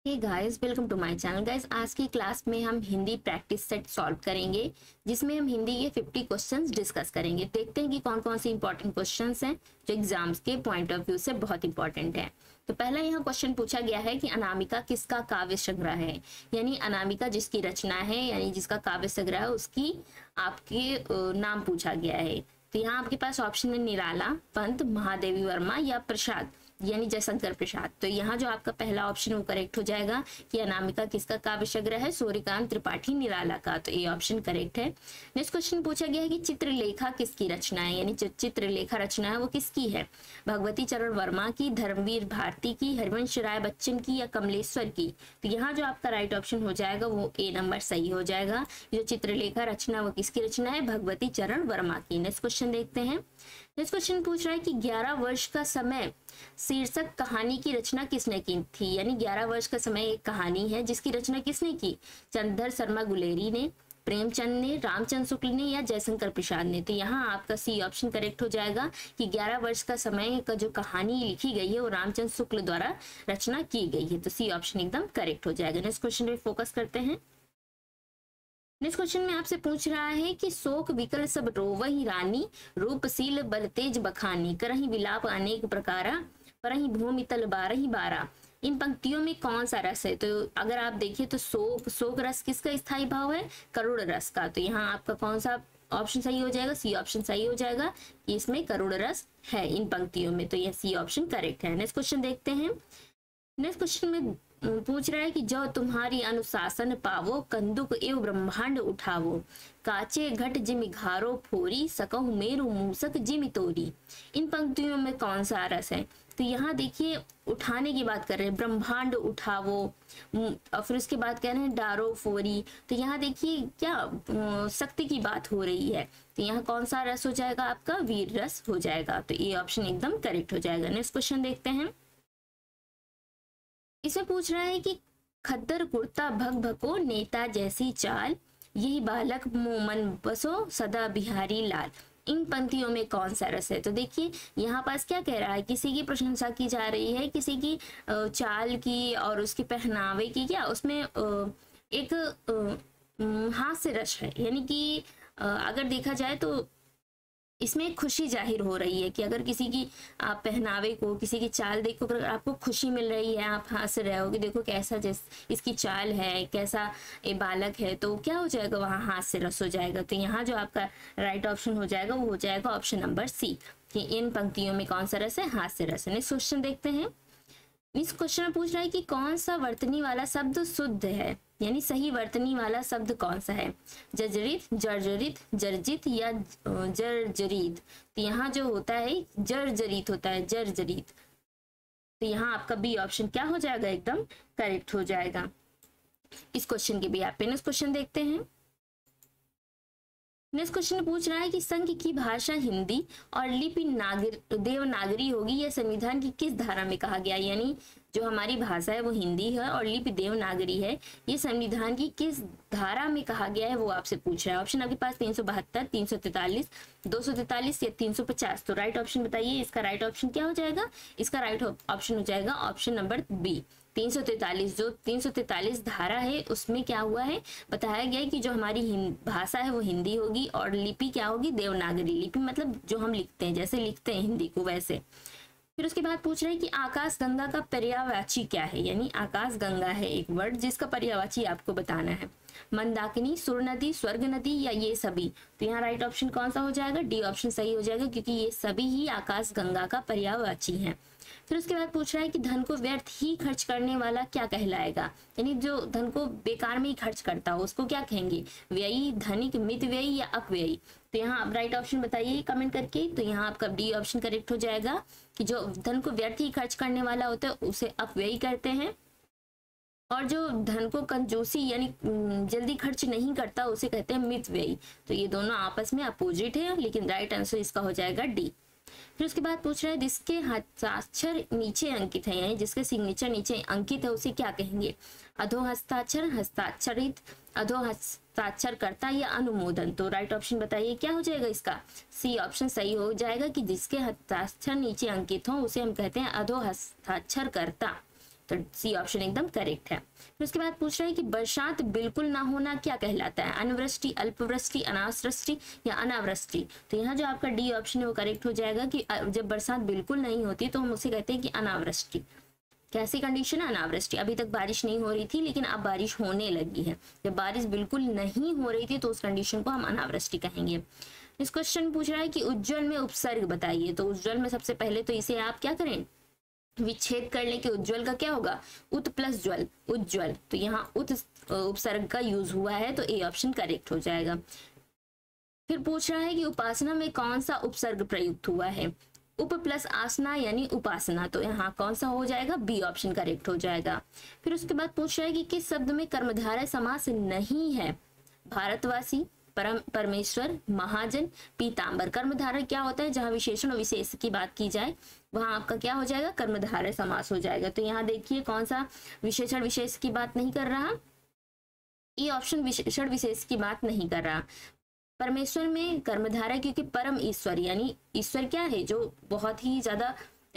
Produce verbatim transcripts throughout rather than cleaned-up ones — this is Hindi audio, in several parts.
Hey guys, welcome to my channel. Guys, आज की क्लास में हम हिंदी प्रैक्टिस सेट सॉल्व करेंगे, जिसमें हम हिंदी के पचास क्वेश्चंस डिस्कस करेंगे। देखते हैं कि कौन कौन से इंपॉर्टेंट क्वेश्चंस हैं जो एग्जाम्स के पॉइंट ऑफ व्यू से बहुत इंपॉर्टेंट है। तो पहला यहाँ क्वेश्चन पूछा गया है कि अनामिका किसका काव्य संग्रह है, यानी अनामिका जिसकी रचना है, यानी जिसका काव्य संग्रह है, उसकी आपके नाम पूछा गया है। तो यहाँ आपके पास ऑप्शन है निराला, पंत, महादेवी वर्मा या प्रसाद, यानी जयशंकर प्रसाद। तो यहाँ जो आपका पहला ऑप्शन वो करेक्ट हो जाएगा कि अनामिका किसका काव्य संग्रह है, सूर्यकांत त्रिपाठी निराला का। तो ये ऑप्शन करेक्ट है। नेक्स्ट क्वेश्चन पूछा गया है कि चित्रलेखा किसकी रचना है, यानी जो चित्रलेखा रचना है वो किसकी है, भगवती चरण वर्मा की, धर्मवीर भारती की, हरिवंश राय बच्चन की या कमलेश्वर की। तो यहाँ जो आपका राइट ऑप्शन हो जाएगा वो ए नंबर सही हो जाएगा। जो चित्रलेखा रचना वो किसकी रचना है, भगवती चरण वर्मा की। नेक्स्ट क्वेश्चन देखते हैं। नेक्स्ट क्वेश्चन पूछ रहा है कि ग्यारह वर्ष का समय शीर्षक कहानी की रचना किसने की थी, यानी ग्यारह वर्ष का समय एक कहानी है जिसकी रचना किसने की, चंद्रधर शर्मा गुलेरी ने, प्रेमचंद ने, रामचंद्र शुक्ल ने या जयशंकर प्रसाद ने। तो यहाँ आपका सी ऑप्शन करेक्ट हो जाएगा कि ग्यारह वर्ष का समय का जो कहानी लिखी गई है वो रामचंद्र शुक्ल द्वारा रचना की गई है। तो सी ऑप्शन एकदम करेक्ट हो जाएगा। नेक्स्ट क्वेश्चन पे फोकस करते हैं। नेक्स्ट क्वेश्चन में आपसे पूछ रहा है कि शोक विकल सब रोवहि रानी, रूपशील बल तेज बखानी, करहि विलाप अनेक प्रकारा, परहि भूमि तल बारहि बारा। इन पंक्तियों में कौन सा रस है? तो अगर आप देखिए तो शोक शोक रस किसका स्थायी भाव है, करुण रस का। तो यहाँ आपका कौन सा ऑप्शन सही हो जाएगा, सी ऑप्शन सही हो जाएगा कि इसमें करुण रस है इन पंक्तियों में। तो यह सी ऑप्शन करेक्ट है। नेक्स्ट क्वेश्चन देखते हैं। नेक्स्ट क्वेश्चन में पूछ रहा है कि जो तुम्हारी अनुशासन पावो, कंदुक एवं ब्रह्मांड उठावो, काचे घट जिमि घारो फोरी, सकहु मेरु मूसक जिमि तोरी। इन पंक्तियों में कौन सा रस है? तो यहाँ देखिए उठाने की बात कर रहे हैं, ब्रह्मांड उठावो, और फिर उसके बाद कह रहे हैं डारो फोरी। तो यहाँ देखिए क्या शक्ति की बात हो रही है। तो यहाँ कौन सा रस हो जाएगा आपका, वीर रस हो जाएगा। तो ये ऑप्शन एकदम करेक्ट हो जाएगा। नेक्स्ट क्वेश्चन देखते हैं। इसमें पूछ रहा है कि खद्दर कुर्ता भग भको, नेता जैसी चाल, यही बालक मोमन बसो, सदा बिहारी लाल। इन पंक्तियों में कौन सा रस है? तो देखिए यहाँ पास क्या कह रहा है, किसी की प्रशंसा की जा रही है, किसी की चाल की और उसके पहनावे की, क्या उसमें एक हास्य रस है। यानी कि अगर देखा जाए तो इसमें खुशी जाहिर हो रही है कि अगर किसी की आप पहनावे को, किसी की चाल देखो, अगर आपको खुशी मिल रही है, आप हंस रहे हो कि देखो कैसा जिस इसकी चाल है, कैसा ये बालक है, तो क्या हो जाएगा, वहाँ हास्य रस हो जाएगा। तो यहाँ जो आपका राइट ऑप्शन हो जाएगा वो हो जाएगा ऑप्शन नंबर सी, कि इन पंक्तियों में कौन सा रस है, हास्य रस है। नेक्स्ट क्वेश्चन देखते हैं। इस क्वेश्चन में पूछ रहा है कि कौन सा वर्तनी वाला शब्द शुद्ध है, यानी सही वर्तनी वाला शब्द कौन सा है, जर्जरित, जर्जरित, जर्जित या जर्जरित। तो यहाँ जो होता है जर्जरित होता है, जर्जरित। तो यहाँ आपका बी ऑप्शन क्या हो जाएगा, एकदम करेक्ट हो जाएगा इस क्वेश्चन के भी आप। नेक्स्ट क्वेश्चन देखते हैं। नेक्स्ट क्वेश्चन पूछ रहा है कि संघ की भाषा हिंदी और लिपि नागर देवनागरी होगी, यह संविधान की किस धारा में कहा गया, यानी जो हमारी भाषा है वो हिंदी है और लिपि देवनागरी है, ये संविधान की किस धारा में कहा गया है वो आपसे पूछ रहा है। ऑप्शन आपके पास तीन सौ बहत्तर, तीन सौ तैतालीस, दो सौ तैतालीस या तीन सौ पचास। तो राइट ऑप्शन बताइए, इसका राइट ऑप्शन क्या हो जाएगा, इसका राइट ऑप्शन हो जाएगा ऑप्शन नंबर बी, तीन सौ तैतालीस। जो तीन सौ तैतालीस धारा है उसमें क्या हुआ है, बताया गया है कि जो हमारी भाषा है वो हिंदी होगी और लिपि क्या होगी, देवनागरी। लिपि मतलब जो हम लिखते हैं, जैसे लिखते हैं हिंदी को वैसे। फिर उसके बाद पूछ रहे हैं कि आकाश गंगा का पर्यायवाची क्या है, यानी आकाश गंगा है एक वर्ड जिसका पर्यायवाची आपको बताना है, मंदाकिनी, सुर नदी, स्वर्ग नदी या ये सभी। तो यहाँ राइट ऑप्शन कौन सा हो जाएगा, डी ऑप्शन सही हो जाएगा, क्योंकि ये सभी ही आकाश गंगा का पर्यायवाची है। फिर उसके बाद पूछ रहा है कि धन को व्यर्थ ही खर्च करने वाला क्या कहलाएगा, यानी जो धन को बेकार में ही खर्च करता हो उसको क्या कहेंगे, व्ययी, धनिक, मित व्ययी या अपव्ययी। तो यहाँ आप राइट ऑप्शन बताइए कमेंट करके। तो यहाँ आपका डी ऑप्शन करेक्ट हो जाएगा कि जो धन को व्यर्थ ही खर्च करने वाला होता है उसे अपव्ययी करते हैं, और जो धन को कंजूसी यानी जल्दी खर्च नहीं करता उसे कहते हैं मित व्ययी। तो ये दोनों आपस में अपोजिट है, लेकिन राइट आंसर इसका हो जाएगा डी। फिर उसके बाद पूछ रहा है जिसके हस्ताक्षर नीचे अंकित है, यानी जिसके सिग्नेचर नीचे अंकित है उसे क्या कहेंगे, अधो हस्ताक्षर, हस्ताक्षरित, अधो हस्ताक्षर करता या अनुमोदन। तो राइट ऑप्शन बताइए क्या हो जाएगा इसका, सी ऑप्शन सही हो जाएगा कि जिसके हस्ताक्षर नीचे अंकित हो उसे हम कहते हैं अधो हस्ताक्षर करता। तो सी ऑप्शन एकदम करेक्ट है। फिर उसके बाद पूछ रहा है कि बरसात बिल्कुल ना होना क्या कहलाता है, अनवृष्टि, अल्पवृष्टि, अनावृष्टि या अनावृष्टि। तो यहाँ जो आपका डी ऑप्शन है वो करेक्ट हो जाएगा कि जब बरसात बिल्कुल नहीं होती तो हम उसे कहते हैं कि अनावृष्टि। कैसी कंडीशन है, अनावृष्टि। अभी तक बारिश नहीं हो रही थी लेकिन अब बारिश होने लगी है। जब बारिश बिल्कुल नहीं हो रही थी तो उस कंडीशन को हम अनावृष्टि कहेंगे। इस क्वेश्चन पूछ रहा है कि उज्ज्वल में उपसर्ग बताइए। तो उज्ज्वल में सबसे पहले तो इसे आप क्या करें, विच्छेद कर ले कि उज्ज्वल का क्या होगा, उत प्लस ज्वल, उज्ज्वल। तो यहाँ उत उपसर्ग का यूज हुआ है तो ए ऑप्शन करेक्ट हो जाएगा। फिर पूछ रहा है कि उपासना में कौन सा उपसर्ग प्रयुक्त हुआ है, उप प्लस आसना यानी उपासना। तो यहाँ कौन सा हो जाएगा, बी ऑप्शन करेक्ट हो जाएगा। फिर उसके बाद पूछ रहा है कि किस शब्द में कर्मधारय समास नहीं है, भारतवासी, परम, परमेश्वर, महाजन, पीताम्बर। कर्मधारय क्या होता है, जहां विशेषण और विशेष की बात की जाए वहां आपका क्या हो जाएगा, कर्मधारय समास हो जाएगा। तो यहाँ देखिए कौन सा विशेषण विशेष की बात नहीं कर रहा, ये ऑप्शन विशेषण विशेष की बात नहीं कर रहा। परमेश्वर में कर्मधारय क्योंकि परम ईश्वर यानी ईश्वर क्या है, जो बहुत ही ज्यादा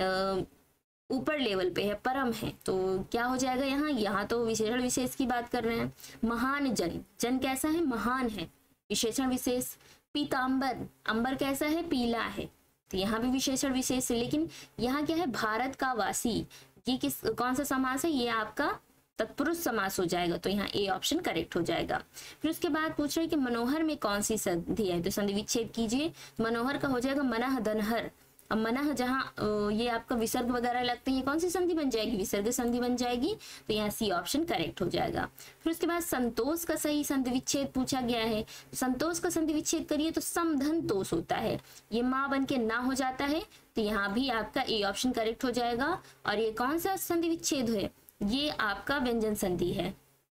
ऊपर लेवल पे है, परम है। तो क्या हो जाएगा यहाँ, यहाँ तो विशेषण विशेष की बात कर रहे हैं। महान जन, जन कैसा है, महान है, विशेषण विशेष। पीताम्बर, अंबर कैसा है, पीला है। तो यहाँ भी विशेषण विशेष है। लेकिन यहाँ क्या है, भारत का वासी, ये किस कौन सा समास है, ये आपका तत्पुरुष समास हो जाएगा। तो यहाँ ए ऑप्शन करेक्ट हो जाएगा। फिर उसके बाद पूछ रहे हैं कि मनोहर में कौन सी संधि है। तो संधि विच्छेद कीजिए। मनोहर का हो जाएगा मनः धनहर। अब मनः जहाँ ये आपका विसर्ग वगैरह लगते हैं, ये कौन सी संधि बन जाएगी, विसर्ग संधि बन जाएगी। तो यहाँ सी ऑप्शन करेक्ट हो जाएगा। फिर उसके बाद संतोष का सही संधि विच्छेद पूछा गया है। संतोष का संधि विच्छेद करिए तो समधन तोष होता है, ये माँ बन के ना हो जाता है। तो यहाँ भी आपका ए ऑप्शन करेक्ट हो जाएगा। और ये कौन सा संधि विच्छेद है, ये आपका व्यंजन संधि है।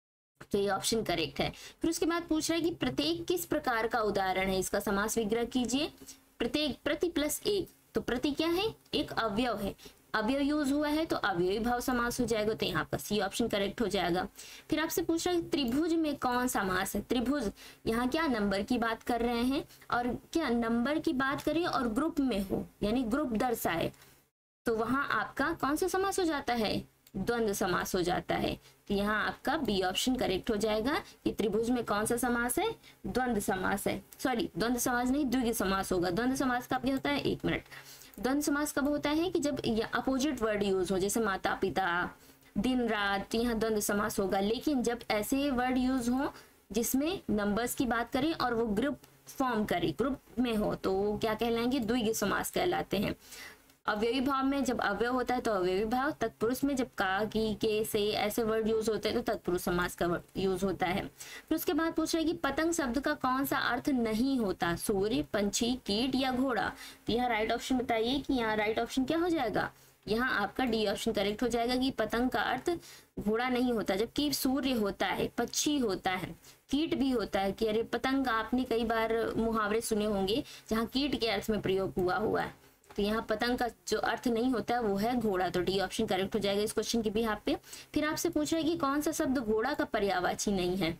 तो ये ऑप्शन करेक्ट है। फिर उसके बाद पूछ रहा है कि प्रत्येक किस प्रकार का उदाहरण है, इसका समास विग्रह कीजिए। प्रत्येक, प्रति प्लस एक, तो प्रति क्या है, एक अवयव है, अवयव यूज हुआ है तो अवयवी भाव समास हो जाएगा। तो यहाँ पर सी ऑप्शन करेक्ट हो जाएगा। फिर आपसे पूछ रहा है त्रिभुज में कौन समास है। त्रिभुज, यहाँ क्या नंबर की बात कर रहे हैं, और क्या नंबर की बात करें और ग्रुप में हो यानी ग्रुप दर्शाए, तो वहां आपका कौन सा समास हो जाता है, द्वंद्व समास हो जाता है। तो यहाँ आपका बी ऑप्शन करेक्ट हो जाएगा कि त्रिभुज में कौन सा समास है, द्वंद्व समास है। सॉरी, द्वंद्व समास नहीं, द्विगु समास होगा। द्वंद्व समास का क्या होता है, एक मिनट, द्वंद्व समास कब होता है कि जब अपोजिट वर्ड यूज हो, जैसे माता पिता, दिन रात, यहाँ द्वंद्व समास होगा। लेकिन जब ऐसे वर्ड यूज हो जिसमें नंबर्स की बात करें और वो ग्रुप फॉर्म करे, ग्रुप में हो, तो वो क्या कहलाएंगे, द्विगु समास कहलाते हैं। अवयवी भाव में जब अवयव होता है तो अवयवी भाव, तत्पुरुष में जब का, की, के, से ऐसे वर्ड यूज होते हैं तो तत्पुरुष समास का यूज होता है। फिर उसके बाद पूछ रहे हैं कि पतंग शब्द का कौन सा अर्थ नहीं होता, सूर्य, पंछी, कीट या घोड़ा। तो यहाँ राइट ऑप्शन बताइए कि यहाँ राइट ऑप्शन क्या हो जाएगा, यहाँ आपका डी ऑप्शन करेक्ट हो जाएगा कि पतंग का अर्थ घोड़ा नहीं होता, जबकि सूर्य होता है, पक्षी होता है, कीट भी होता है। कि अरे पतंग, आपने कई बार मुहावरे सुने होंगे जहाँ कीट के अर्थ में प्रयोग हुआ हुआ है। तो यहाँ पतंग का जो अर्थ नहीं होता है वो है घोड़ा। तो डी ऑप्शन करेक्ट हो जाएगा इस क्वेश्चन के बिहाफ पे। फिर आपसे पूछ रहा है कि कौन सा शब्द घोड़ा का पर्यायवाची नहीं है,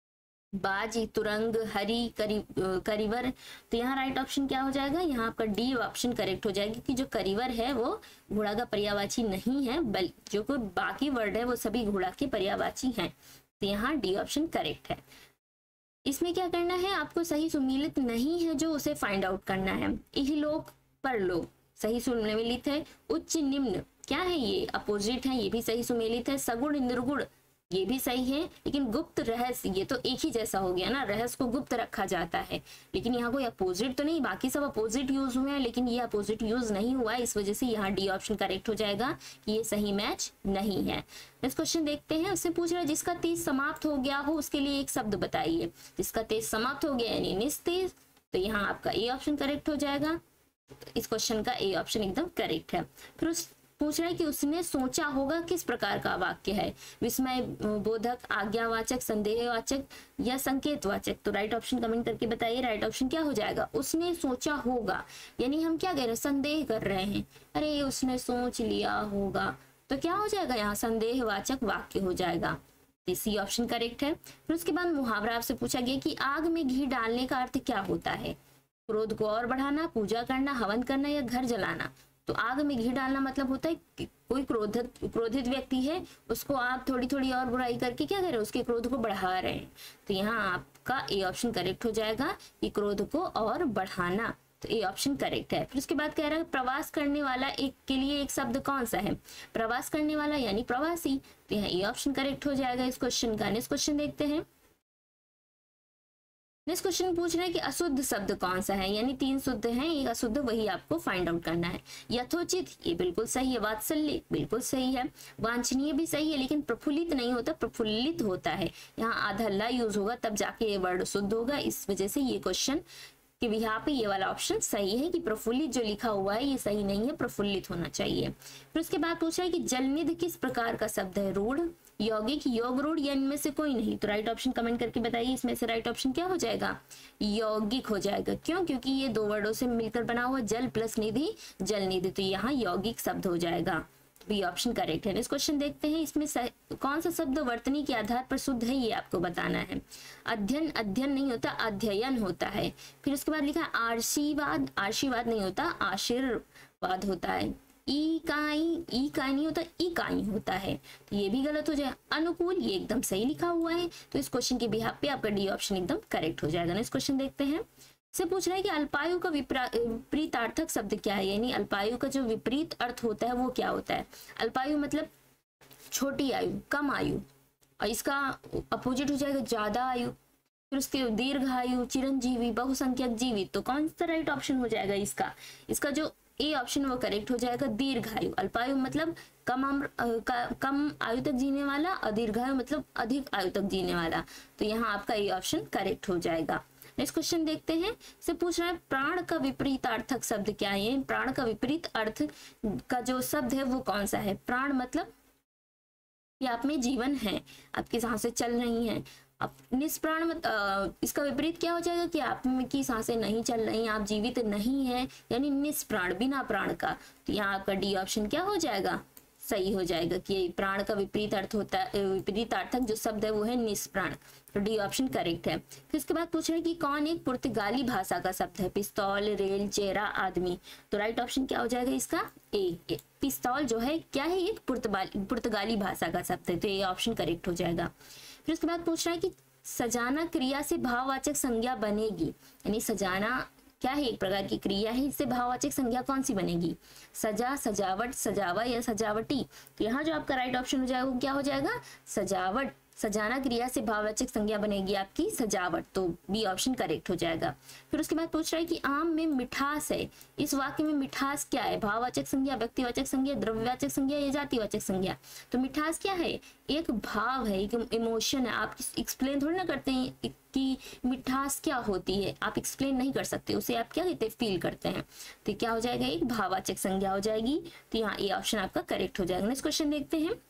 बाज, तुरंग, हरी, करी, करीवर। तो यहाँ राइट ऑप्शन क्या हो जाएगा, यहाँ आपका डी ऑप्शन करेक्ट हो जाएगा कि जो करीवर है वो घोड़ा का पर्यायवाची नहीं है, बल जो कोई बाकी वर्ड है वो सभी घोड़ा के पर्यायवाची हैं। तो यहाँ डी ऑप्शन करेक्ट है। इसमें क्या करना है, आपको सही सुमेलित नहीं है जो उसे फाइंड आउट करना है। इहलोक, परलोक सही सुमेलित है। उच्च निम्न क्या है, ये अपोजिट है, ये भी सही सुमेलित है। सगुण निर्गुण ये भी सही है। लेकिन गुप्त रहस्य, ये तो एक ही जैसा हो गया ना, रहस्य को गुप्त रखा जाता है, लेकिन यहाँ कोई अपोजिट तो नहीं, बाकी सब अपोजिट यूज हुए हैं लेकिन ये अपोजिट यूज नहीं हुआ है, इस वजह से यहाँ डी ऑप्शन करेक्ट हो जाएगा कि ये सही मैच नहीं है। नेक्स्ट क्वेश्चन देखते हैं। उससे पूछ रहा है जिसका तेज समाप्त हो गया हो उसके लिए एक शब्द बताइए। जिसका तेज समाप्त हो गया यानी निस्तेज, तो यहाँ आपका ए ऑप्शन करेक्ट हो जाएगा। इस क्वेश्चन का ए ऑप्शन एकदम करेक्ट है। फिर उस पूछ रहा है कि उसने सोचा होगा किस प्रकार का वाक्य है, विस्मय बोधक, आज्ञावाचक, संदेहवाचक या संकेतवाचक। तो राइट ऑप्शन कमेंट करके बताइए, राइट ऑप्शन क्या हो जाएगा, उसने सोचा होगा। यानी हम क्या कह रहे हैं, संदेह कर रहे हैं, अरे उसने सोच लिया होगा, तो क्या हो जाएगा यहाँ संदेहवाचक वाक्य हो जाएगा। सी ऑप्शन करेक्ट है। फिर उसके बाद मुहावरा आपसे पूछा गया कि आग में घी डालने का अर्थ क्या होता है, क्रोध को और बढ़ाना, पूजा करना, हवन करना या घर जलाना। तो आग में घी डालना मतलब होता है कि कोई क्रोधित क्रोधित व्यक्ति है, उसको आप थोड़ी थोड़ी और बुराई करके क्या कर रहे हो, उसके क्रोध को बढ़ा रहे हैं। तो यहाँ आपका ए ऑप्शन करेक्ट हो जाएगा कि क्रोध को और बढ़ाना, तो ए ऑप्शन करेक्ट है। फिर उसके बाद कह रहा है प्रवास करने वाला एक के लिए एक शब्द कौन सा है, प्रवास करने वाला यानी प्रवासी, तो यहाँ ए ऑप्शन करेक्ट हो जाएगा इस क्वेश्चन का। नेक्स्ट क्वेश्चन देखते हैं। नेक्स्ट क्वेश्चन पूछ रहे हैं कि अशुद्ध शब्द कौन सा है, यानी तीन शुद्ध हैं, एक अशुद्ध, वही आपको फाइंड आउट करना है। यथोचित, ये बिल्कुल सही है। वात्सल्य बिल्कुल सही है। वांछनीय भी सही है, लेकिन प्रफुल्लित नहीं होता, प्रफुल्लित होता है। यहाँ आधा ला यूज होगा तब जाके ये वर्ड शुद्ध होगा, इस वजह से ये क्वेश्चन कि यहाँ पे ये वाला ऑप्शन सही है कि प्रफुल्लित जो लिखा हुआ है ये सही नहीं है, प्रफुल्लित होना चाहिए। फिर उसके बाद पूछा है कि जलनिधि किस प्रकार का शब्द है, रूढ़, यौगिक, योग रूढ़ या इनमें से कोई नहीं। तो राइट ऑप्शन कमेंट करके बताइए, इसमें से राइट ऑप्शन क्या हो जाएगा, यौगिक हो जाएगा। क्यों, क्योंकि ये दो वर्डों से मिलकर बना हुआ, जल प्लस निधि, जलनिधि, तो यहाँ यौगिक शब्द हो जाएगा। बी ऑप्शन करेक्ट है। इस क्वेश्चन देखते हैं, इसमें कौन सा शब्द वर्तनी के आधार पर शुद्ध है, ये आपको बताना है। अध्ययन, अध्ययन नहीं होता, अध्ययन होता है। फिर उसके बाद लिखा है आशीर्वाद, आशीर्वाद नहीं होता, आशीर्वाद होता है। इकाई, इकाई नहीं होता, इकाई होता है, तो ये भी गलत हो जाए। अनुकूल, ये एकदम सही लिखा हुआ है, तो इस क्वेश्चन के बिहाफ पे आपका डी ऑप्शन एकदम करेक्ट हो जाएगा। इस क्वेश्चन देखते हैं। से पूछ रहा है कि अल्पायु का विपरीतार्थक शब्द क्या है, यानी अल्पायु का जो विपरीत अर्थ होता है वो क्या होता है। अल्पायु मतलब छोटी आयु, कम आयु, और इसका अपोजिट हो जाएगा ज्यादा आयु। फिर उसके दीर्घ आयु, चिरंजीवी, बहुसंख्यक जीवित, तो कौन सा राइट ऑप्शन हो जाएगा इसका, इसका जो ए ऑप्शन वो करेक्ट हो जाएगा, दीर्घायु। अल्पायु मतलब कम अम्र, कम आयु तक जीने वाला, और दीर्घायु मतलब अधिक आयु तक जीने वाला, तो यहाँ आपका ए ऑप्शन करेक्ट हो जाएगा। नेक्स्ट क्वेश्चन देखते हैं। से पूछ रहा है प्राण का विपरीतार्थक शब्द क्या है, प्राण का विपरीत अर्थ का जो शब्द है वो कौन सा है। प्राण मतलब कि आप में जीवन है, आपकी सांसें चल रही हैं। अब निष्प्राण मत आ, इसका विपरीत क्या हो जाएगा कि आप की सांसें नहीं चल रही, आप जीवित नहीं है, यानी निष्प्राण, बिना प्राण का, तो यहाँ आपका डी ऑप्शन क्या हो जाएगा, सही हो जाएगा कि प्राण का विपरीत अर्थ होता है, विपरीत अर्थक जो शब्द है वो है निष्प्राण, तो डी ऑप्शन करेक्ट है। फिर इसके बाद पूछ रहे हैं कि कौन एक पुर्तगाली भाषा का शब्द है, पिस्तौल, रेल, चेहरा, आदमी, तो राइट ऑप्शन क्या हो जाएगा इसका, ए। पिस्तौल जो है क्या है, एक पुर्तगाली भाषा का शब्द है, तो ये ऑप्शन करेक्ट हो जाएगा। फिर उसके बाद पूछ रहा है कि सजाना क्रिया से भाववाचक संज्ञा बनेगी, यानी सजाना क्या है, एक प्रकार की क्रिया है, इससे भाववाचक संज्ञा कौन सी बनेगी, सजा, सजावट, सजावा या सजावटी, तो यहाँ जो आपका राइट ऑप्शन हो जाएगा वो क्या हो जाएगा, सजावट। सजाना क्रिया से भाववाचक संज्ञा बनेगी आपकी सजावट, तो बी ऑप्शन करेक्ट हो जाएगा। फिर उसके बाद पूछ रहा है कि आम में मिठास है, इस वाक्य में मिठास क्या है, भाववाचक संज्ञा, व्यक्तिवाचक संज्ञा, द्रव्यवाचक संज्ञा या जातिवाचक संज्ञा, तो मिठास क्या है, एक भाव है, एक इमोशन है। आप एक्सप्लेन थोड़ी ना करते हैं कि मिठास क्या होती है, आप एक्सप्लेन नहीं कर सकते उसे, आप क्या कहते हैं, फील करते हैं, तो क्या हो जाएगा, एक भाववाचक संज्ञा हो जाएगी, तो यहाँ ए ऑप्शन आपका करेक्ट हो जाएगा। नेक्स्ट क्वेश्चन देखते हैं।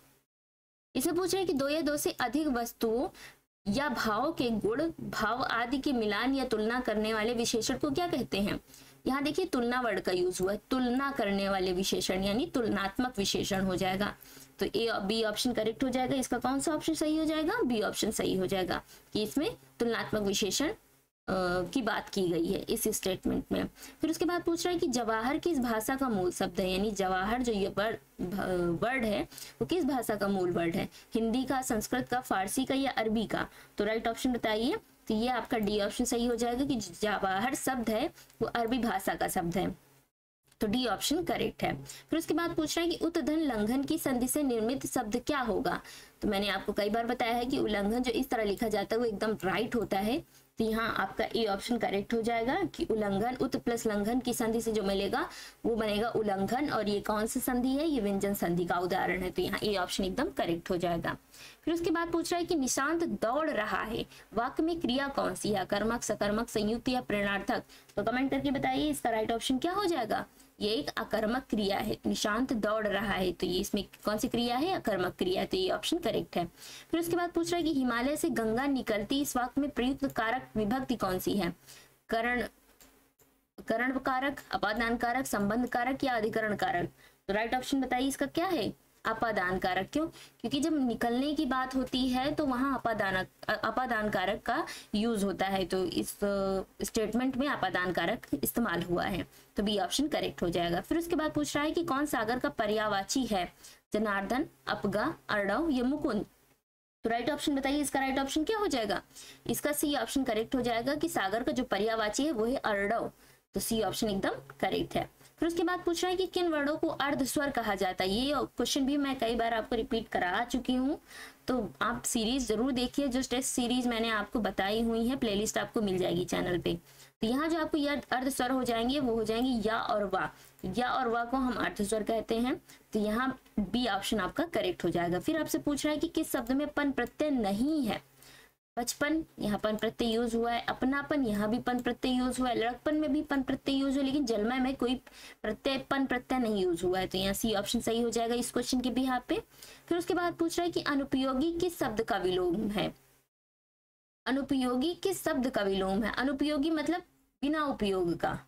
इसे पूछ रहे हैं कि दो या दो से अधिक वस्तुओं या भाव के गुण, भाव आदि के मिलान या तुलना करने वाले विशेषण को क्या कहते हैं। यहाँ देखिए तुलना वर्ड का यूज हुआ है, तुलना करने वाले विशेषण यानी तुलनात्मक विशेषण हो जाएगा, तो ए बी ऑप्शन करेक्ट हो जाएगा। इसका कौन सा ऑप्शन सही हो जाएगा, बी ऑप्शन सही हो जाएगा कि इसमें तुलनात्मक विशेषण की बात की गई है इस स्टेटमेंट में। फिर उसके बाद पूछ रहा है कि जवाहर किस भाषा का मूल शब्द है, यानी जवाहर जो ये वर्ड है वो किस भाषा का मूल वर्ड है, हिंदी का, संस्कृत का, फारसी का या अरबी का, तो राइट ऑप्शन बताइए, तो ये आपका डी ऑप्शन सही हो जाएगा कि जवाहर शब्द है वो अरबी भाषा का शब्द है, तो डी ऑप्शन करेक्ट है। फिर उसके बाद पूछ रहा है कि उतधन लंघन की संधि से निर्मित शब्द क्या होगा, तो मैंने आपको कई बार बताया है कि उल्लंघन जो इस तरह लिखा जाता है वो एकदम राइट होता है, तो यहाँ आपका ए ऑप्शन करेक्ट हो जाएगा कि उल्लंघन, उत प्लस लंघन की संधि से जो मिलेगा वो बनेगा उल्लंघन, और ये कौन सी संधि है, ये व्यंजन संधि का उदाहरण है, तो यहाँ ए ऑप्शन एकदम करेक्ट हो जाएगा। फिर उसके बाद पूछ रहा है कि निशांत दौड़ रहा है, वाक्य में क्रिया कौन सी है, कर्मक, सकर्मक, संयुक्त या प्रेरणार्थक, तो कमेंट करके बताइए इसका राइट ऑप्शन क्या हो जाएगा, ये एक अकर्मक क्रिया है, निशांत दौड़ रहा है, तो ये इसमें कौन सी क्रिया है, अकर्मक क्रिया, तो ये ऑप्शन करेक्ट है। फिर उसके बाद पूछ रहा है कि हिमालय से गंगा निकलती, इस वाक्य में प्रयुक्त कारक विभक्ति कौन सी है, करण करण कारक, अपादान कारक, संबंध कारक या अधिकरण कारक, तो राइट ऑप्शन बताइए इसका क्या है, अपादान कारक। क्यों? क्योंकि जब निकलने की बात होती है तो वहां अपादान अपादान कारक का यूज होता है, तो इस स्टेटमेंट में अपादान कारक इस्तेमाल हुआ है, तो बी ऑप्शन करेक्ट हो जाएगा। फिर उसके बाद पूछ रहा है कि कौन सागर का पर्यायवाची है? जनार्दन, अपगा, अर्णव या मुकुंद। तो राइट ऑप्शन बताइए, इसका राइट ऑप्शन क्या हो जाएगा? इसका सी ऑप्शन करेक्ट हो जाएगा कि सागर का जो पर्यायवाची है वो है अर्णव, तो सी ऑप्शन एकदम करेक्ट है। फिर उसके बाद पूछ रहा है कि किन वर्णों को अर्ध स्वर कहा जाता है? ये क्वेश्चन भी मैं कई बार आपको रिपीट करा चुकी हूँ, तो आप सीरीज जरूर देखिए, जो टेस्ट सीरीज मैंने आपको बताई हुई है, प्लेलिस्ट आपको मिल जाएगी चैनल पे। तो यहाँ जो आपको यह अर्ध स्वर हो जाएंगे वो हो जाएंगे या और वा, या और वा को हम अर्ध स्वर कहते हैं, तो यहाँ बी ऑप्शन आपका करेक्ट हो जाएगा। फिर आपसे पूछ रहा है कि किस शब्द में पन प्रत्यय नहीं है? बचपन, यहाँ पन प्रत्यय यूज हुआ है। अपनापन, यहाँ भी पन प्रत्यय यूज हुआ है। लड़कपन में भी पन प्रत्यय यूज हुआ है, लेकिन जलमय में कोई प्रत्यय पन प्रत्यय नहीं यूज हुआ है, तो यहाँ सी ऑप्शन सही हो जाएगा इस क्वेश्चन के बिहाफ पे। फिर उसके बाद पूछ रहा है कि अनुपयोगी किस शब्द का विलोम है? अनुपयोगी किस शब्द का विलोम है? अनुपयोगी मतलब बिना उपयोग का,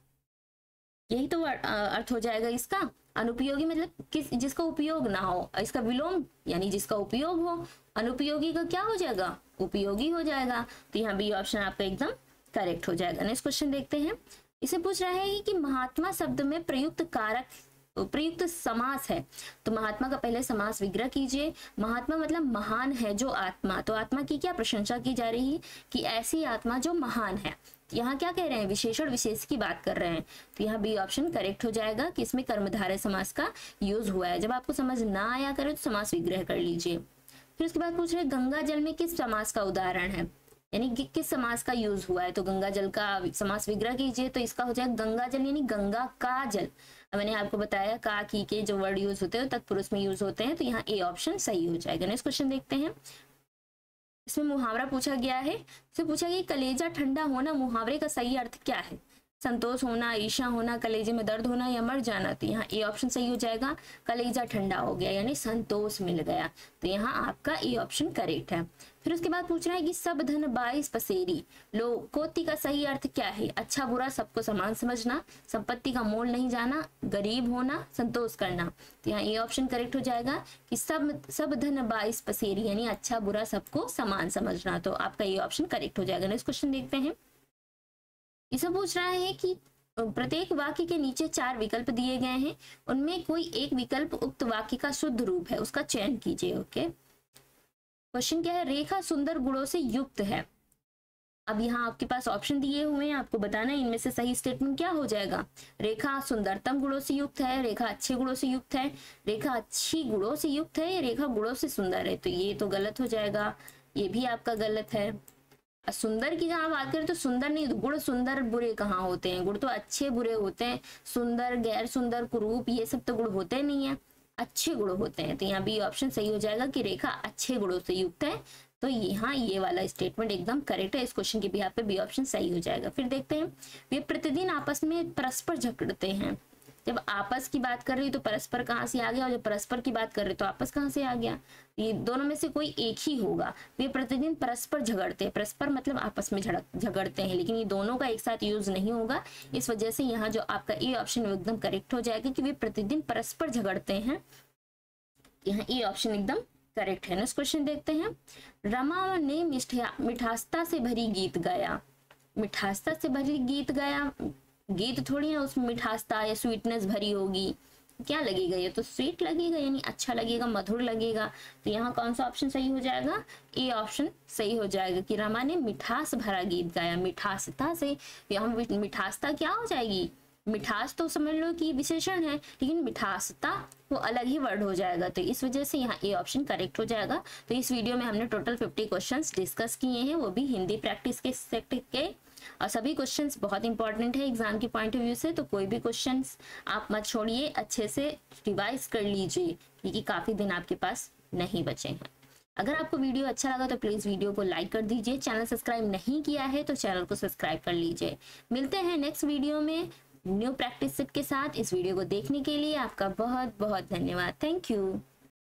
यही तो अर्थ हो जाएगा इसका। अनुपयोगी मतलब किस जिसका उपयोग ना हो, इसका विलोम यानी जिसका उपयोग हो। अनुपयोगी का क्या हो जाएगा? उपयोगी हो जाएगा, तो यहाँ बी ऑप्शन आपका एकदम करेक्ट हो जाएगा। नेक्स्ट क्वेश्चन देखते हैं। इसे पूछ रहा है कि महात्मा शब्द में प्रयुक्त कारक प्रयुक्त समास है, तो महात्मा का पहले समास विग्रह कीजिए। महात्मा मतलब महान है जो आत्मा, तो आत्मा की क्या प्रशंसा की जा रही है? कि ऐसी आत्मा जो महान है। यहाँ क्या कह रहे हैं? विशेषण विशेष की बात कर रहे हैं, तो यहाँ बी ऑप्शन करेक्ट हो जाएगा कि इसमें कर्मधारय समास का यूज हुआ है। जब आपको समझ ना आया करे तो समास विग्रह कर लीजिए। फिर उसके बाद पूछ रहे गंगा जल में किस समास का उदाहरण है, यानी कि किस समास का यूज हुआ है? तो गंगा जल का समास विग्रह कीजिए, तो इसका हो जाएगा गंगा जल यानी गंगा का जल। मैंने आपको बताया का की के जो वर्ड यूज होते हैं तत्पुरुष में यूज होते हैं, तो यहाँ ए ऑप्शन सही हो जाएगा। नेक्स्ट क्वेश्चन देखते हैं। इसमें मुहावरा पूछा गया है। इसे पूछा गया कलेजा ठंडा होना, मुहावरे का सही अर्थ क्या है? संतोष होना, ईर्ष्या होना, कलेजे में दर्द होना या मर जाना, तो यहाँ ए ऑप्शन सही हो जाएगा। कलेजा ठंडा हो गया यानी संतोष मिल गया, तो यहाँ आपका ए ऑप्शन करेक्ट है। फिर उसके बाद पूछ रहा है कि सब धन बाईस पसेरी, लोकोक्ति का सही अर्थ क्या है? अच्छा बुरा सबको समान समझना, संपत्ति का मोल नहीं जाना, गरीब होना, संतोष करना, तो यहाँ ए ऑप्शन करेक्ट हो जाएगा कि सब सब धन बाईस पसेरी यानी अच्छा बुरा सबको समान समझना, तो आपका ये ऑप्शन करेक्ट हो जाएगा। नेक्स्ट क्वेश्चन देखते हैं। इसे पूछ रहा है कि प्रत्येक वाक्य के नीचे चार विकल्प दिए गए हैं, उनमें कोई एक विकल्प उक्त वाक्य का शुद्ध रूप है, उसका चयन कीजिए। ओके, क्वेश्चन क्या है? रेखा सुंदर गुणों से युक्त है। अब यहाँ आपके पास ऑप्शन दिए हुए हैं, आपको बताना है इनमें से सही स्टेटमेंट क्या हो जाएगा। रेखा सुंदरतम गुणों से युक्त है, रेखा अच्छे गुणों से युक्त है, रेखा अच्छी गुणों से युक्त है, या रेखा गुणों से सुंदर है, तो ये तो गलत हो जाएगा, ये भी आपका गलत है। सुंदर की जहाँ बात करें तो सुंदर नहीं, गुण सुंदर बुरे कहाँ होते हैं? गुण तो अच्छे बुरे होते हैं, सुंदर गैर सुंदर कुरूप ये सब तो गुण होते नहीं है, अच्छे गुण होते हैं, तो यहाँ बी ऑप्शन सही हो जाएगा कि रेखा अच्छे गुणों से युक्त है, तो यहाँ ये वाला स्टेटमेंट एकदम करेक्ट है। इस क्वेश्चन के बिहाफ पे बी ऑप्शन सही हो जाएगा। फिर देखते हैं, वे प्रतिदिन आपस में परस्पर झगड़ते हैं। जब आपस की बात कर रही तो परस्पर कहाँ से आ गया, और जब परस्पर की बात कर रहे तो आपस कहाँ से आ गया? ये दोनों में से कोई एक ही होगा। वे प्रतिदिन परस्पर झगड़ते हैं, परस्पर मतलब आपस में झड़क झगड़ते हैं, लेकिन ये दोनों का एक साथ यूज नहीं होगा, इस वजह से यहाँ जो आपका ए ऑप्शन एकदम करेक्ट हो जाएगा कि वे प्रतिदिन परस्पर झगड़ते हैं, यहाँ ए ऑप्शन एकदम करेक्ट है। नेक्स्ट क्वेश्चन देखते हैं। रमा ने मिठासता से भरी गीत गाया, मिठासता से भरी गीत गाया, गीत थोड़ी ना उसमें मिठासता या स्वीटनेस भरी होगी, क्या लगेगा? ये तो स्वीट लगेगा यानी अच्छा लगेगा, मधुर लगेगा, तो यहाँ कौन सा ऑप्शन सही हो जाएगा? ए ऑप्शन सही हो जाएगा कि रमा ने मिठास भरा गीत गाया। मिठासता से यहाँ मिठासता क्या हो जाएगी? मिठास तो समझ लो कि विशेषण है, लेकिन मिठासता वो अलग ही वर्ड हो जाएगा, तो इस वजह से यहाँ ए ऑप्शन करेक्ट हो जाएगा। तो इस वीडियो में हमने टोटल फिफ्टी क्वेश्चंस डिस्कस किए हैं, वो भी हिंदी प्रैक्टिस के सेट के, और सभी क्वेश्चंस बहुत इंपॉर्टेंट है एग्जाम के पॉइंट ऑफ व्यू से, तो कोई भी क्वेश्चंस आप मत छोड़िए, अच्छे से रिवाइज कर लीजिए, क्योंकि काफी दिन आपके पास नहीं बचे हैं। अगर आपको वीडियो अच्छा लगा तो प्लीज वीडियो को लाइक कर दीजिए, चैनल सब्सक्राइब नहीं किया है तो चैनल को सब्सक्राइब कर लीजिए। मिलते हैं नेक्स्ट वीडियो में न्यू प्रैक्टिस सेट के साथ। इस वीडियो को देखने के लिए आपका बहुत बहुत धन्यवाद। Thank you.